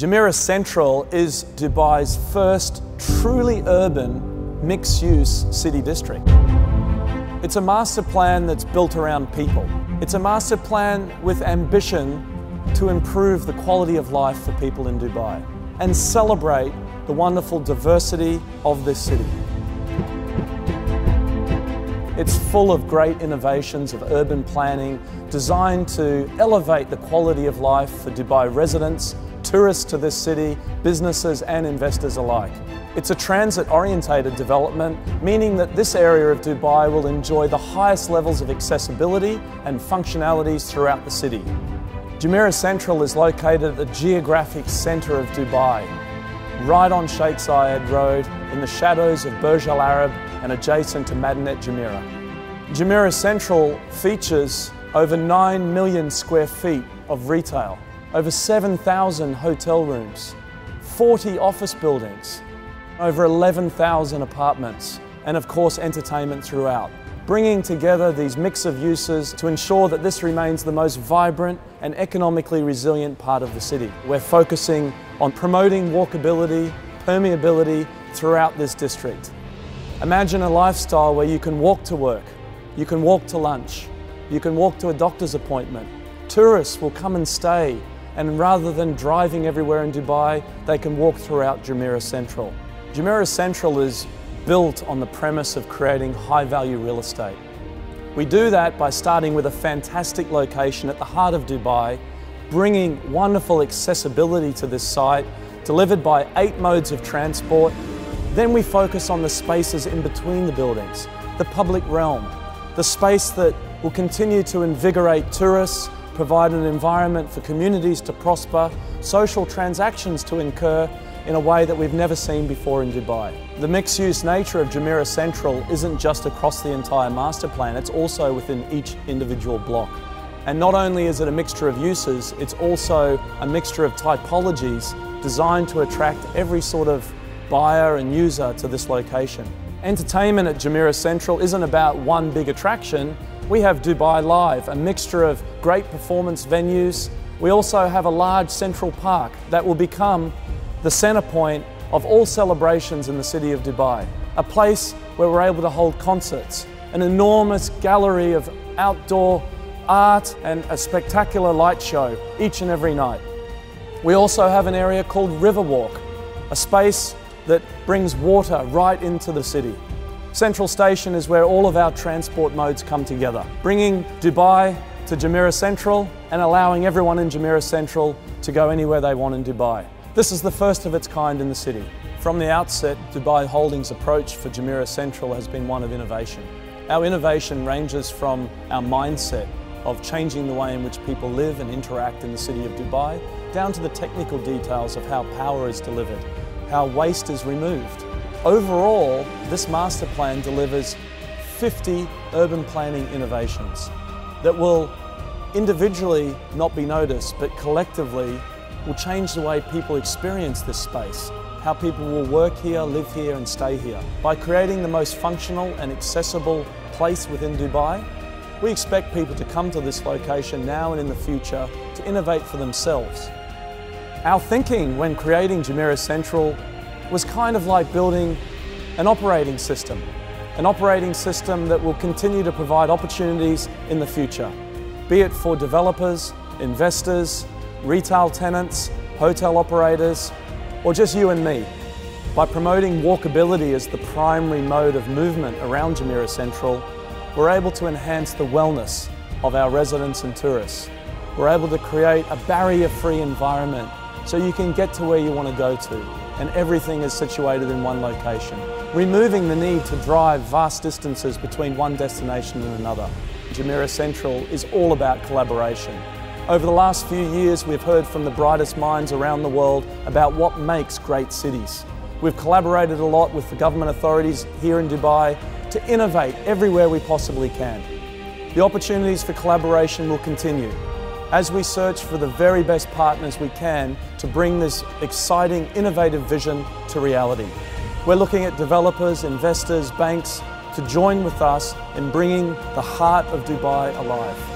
Jumeirah Central is Dubai's first truly urban, mixed-use city district. It's a master plan that's built around people. It's a master plan with ambition to improve the quality of life for people in Dubai and celebrate the wonderful diversity of this city. It's full of great innovations of urban planning designed to elevate the quality of life for Dubai residents, tourists to this city, businesses and investors alike. It's a transit-orientated development, meaning that this area of Dubai will enjoy the highest levels of accessibility and functionalities throughout the city. Jumeirah Central is located at the geographic centre of Dubai, right on Sheikh Zayed Road in the shadows of Burj Al Arab and adjacent to Madinat Jumeirah. Jumeirah Central features over 9 million square feet of retail, over 7,000 hotel rooms, 40 office buildings, over 11,000 apartments, and of course entertainment throughout, bringing together these mix of uses to ensure that this remains the most vibrant and economically resilient part of the city. We're focusing on promoting walkability, permeability throughout this district. Imagine a lifestyle where you can walk to work, you can walk to lunch, you can walk to a doctor's appointment. Tourists will come and stay, and rather than driving everywhere in Dubai, they can walk throughout Jumeirah Central. Jumeirah Central is built on the premise of creating high-value real estate. We do that by starting with a fantastic location at the heart of Dubai, bringing wonderful accessibility to this site, delivered by 8 modes of transport. Then we focus on the spaces in between the buildings, the public realm, the space that will continue to invigorate tourists, provide an environment for communities to prosper, social transactions to incur in a way that we've never seen before in Dubai. The mixed-use nature of Jumeirah Central isn't just across the entire master plan, it's also within each individual block. And not only is it a mixture of uses, it's also a mixture of typologies designed to attract every sort of buyer and user to this location. Entertainment at Jumeirah Central isn't about one big attraction. We have Dubai Live, a mixture of great performance venues. We also have a large central park that will become the centre point of all celebrations in the city of Dubai. A place where we're able to hold concerts, an enormous gallery of outdoor art and a spectacular light show each and every night. We also have an area called Riverwalk, a space that brings water right into the city. Central Station is where all of our transport modes come together, bringing Dubai to Jumeirah Central and allowing everyone in Jumeirah Central to go anywhere they want in Dubai. This is the first of its kind in the city. From the outset, Dubai Holdings' approach for Jumeirah Central has been one of innovation. Our innovation ranges from our mindset of changing the way in which people live and interact in the city of Dubai, down to the technical details of how power is delivered, how waste is removed. Overall, this master plan delivers 50 urban planning innovations that will individually not be noticed, but collectively will change the way people experience this space, how people will work here, live here and stay here. By creating the most functional and accessible place within Dubai, we expect people to come to this location now and in the future to innovate for themselves. Our thinking when creating Jumeirah Central was kind of like building an operating system that will continue to provide opportunities in the future, be it for developers, investors, retail tenants, hotel operators, or just you and me. By promoting walkability as the primary mode of movement around Jumeirah Central, we're able to enhance the wellness of our residents and tourists. We're able to create a barrier-free environment so you can get to where you want to go to, and everything is situated in one location, removing the need to drive vast distances between one destination and another. Jumeirah Central is all about collaboration. Over the last few years, we've heard from the brightest minds around the world about what makes great cities. We've collaborated a lot with the government authorities here in Dubai to innovate everywhere we possibly can. The opportunities for collaboration will continue as we search for the very best partners we can to bring this exciting, innovative vision to reality. We're looking at developers, investors, banks to join with us in bringing the heart of Dubai alive.